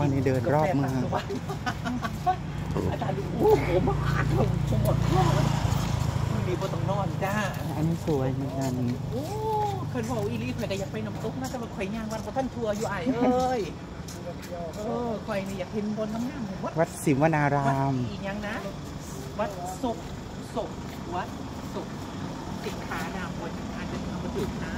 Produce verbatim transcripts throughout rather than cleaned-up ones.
วันนี้เดินรอบเมืองอาจารย์ดูโอ้โหบ้าทั้งหมดห้องมันมีบนตรงนอนจ้าอันนี้สวยเหมือนกันโอ้เคยบอกอีลี่ข่อยก็อยากไปน้ำตกน่าจะมาข่อยย่างวันกับท่านทัวร์อยู่ไอ้เอ้ยเออข่อยนี่อยากเห็นบนน้ำน้ำวัดวัดศิวนารามอีกอย่างนะวัดศพศพวัดศพสิกขานามวันอาจจะเอามาถึงนะ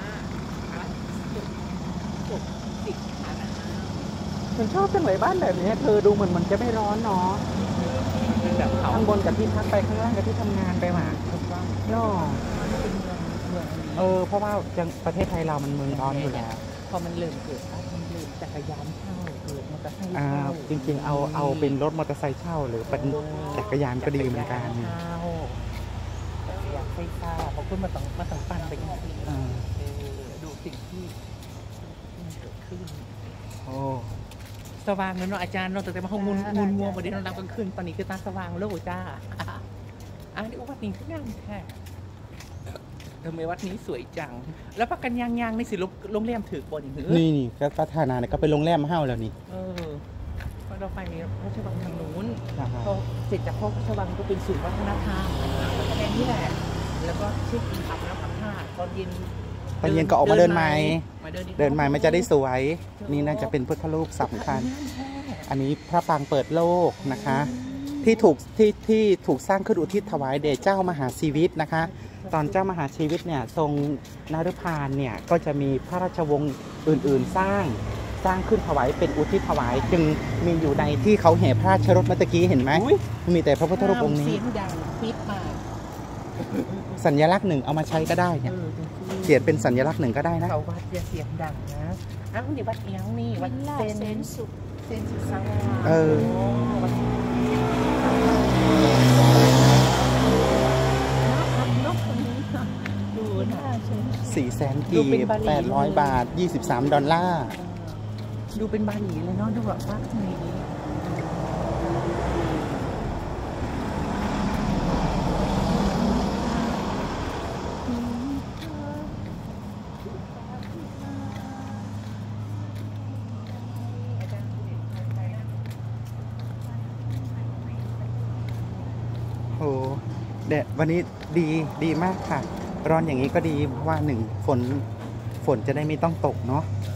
ศพสิกขานามฉันชอบจังเลยบ้านแบบนี้เธอดูเหมือนมันจะไม่ร้อนเนาะแบบเขาข้างบนกับที่พักไปข้างล่างกับที่ทำงานไปมาถูกต้องย่อเออเพราะว่าจังประเทศไทยเรามันเมืองร้อนอยู่แล้วพอมันเริ่มเกิดมันเริ่มจักรยานเช่าเกิดมอเตอร์ไซค์อ่าเช่าจริงๆเอาเอาเป็นรถมอเตอร์ไซค์เช่าหรือเป็นจักรยานก็ดีเหมือนกันจักรยานไฟฟ้าเพราะคุณมาต้องมาต้องปั่นไปอย่างนี้ดูสิ่งที่เกิดขึ้นโอ้สว่างเลยเนาะอาจารย์เนาะแต่มาห้องมุนมุนมัวประเดี๋ยวเรากลางคืนตอนนี้คือตาสว่างโลกจ้าอ่ะนี่วัดนี้คืองามแท้ทำไมวัดนี้สวยจังแล้วพักกันยางๆในสิโรงแรมถือบนอย่างนี้นี่นี่ก็พัฒนาเนี่ยก็เป็นโรงแรมเฮ้าแล้วนี่เออพอเราไปพระราชวังทางนู้นพอเสร็จจากพระราชวังก็เป็นศูนย์วัฒนธรรมแล้วก็แค่นี้แหละแล้วก็เช็คอินอาบน้ำอาบท่าตอนเย็นตอนเย็นก็ออกมาเดินไม้เดินไม้มันจะได้สวยนี่น่าจะเป็นพุทธรูปสำคัญอันนี้พระปรางเปิดโลกนะคะที่ถูกที่ที่ถูกสร้างขึ้นอุทิศถวายแด่เจ้ามหาชีวิตนะคะตอนเจ้ามหาชีวิตเนี่ยทรงนฤพานเนี่ยก็จะมีพระราชวงศ์อื่นๆสร้างสร้างขึ้นถวายเป็นอุทิศถวายจึงมีอยู่ในที่เขาแห่พระราชรถเมื่อกี้เห็นไหมมีแต่พระพุทธรูปองค์นี้สัญลักษณ์หนึ่งเอามาใช้ก็ได้เนี่ยเขียนเป็นสัญลักษณ์หนึ่งก็ได้นะเขาวัดอย่าเสียงดังนะอ้าวนี่วัดเอียงนี่วัดเซนสุเซนสุสังเออดูนะสี่แสนกีบแปดร้อยบาทยี่สิบสามดอลลาร์ดูเป็นบาหลีเลยเนาะดูแบบว่าไงโอ้เด็ดวันนี้ดีดีมากค่ะร้อนอย่างนี้ก็ดีเพราะว่าหนึ่งฝนฝนจะได้ไม่ต้องตกเนาะ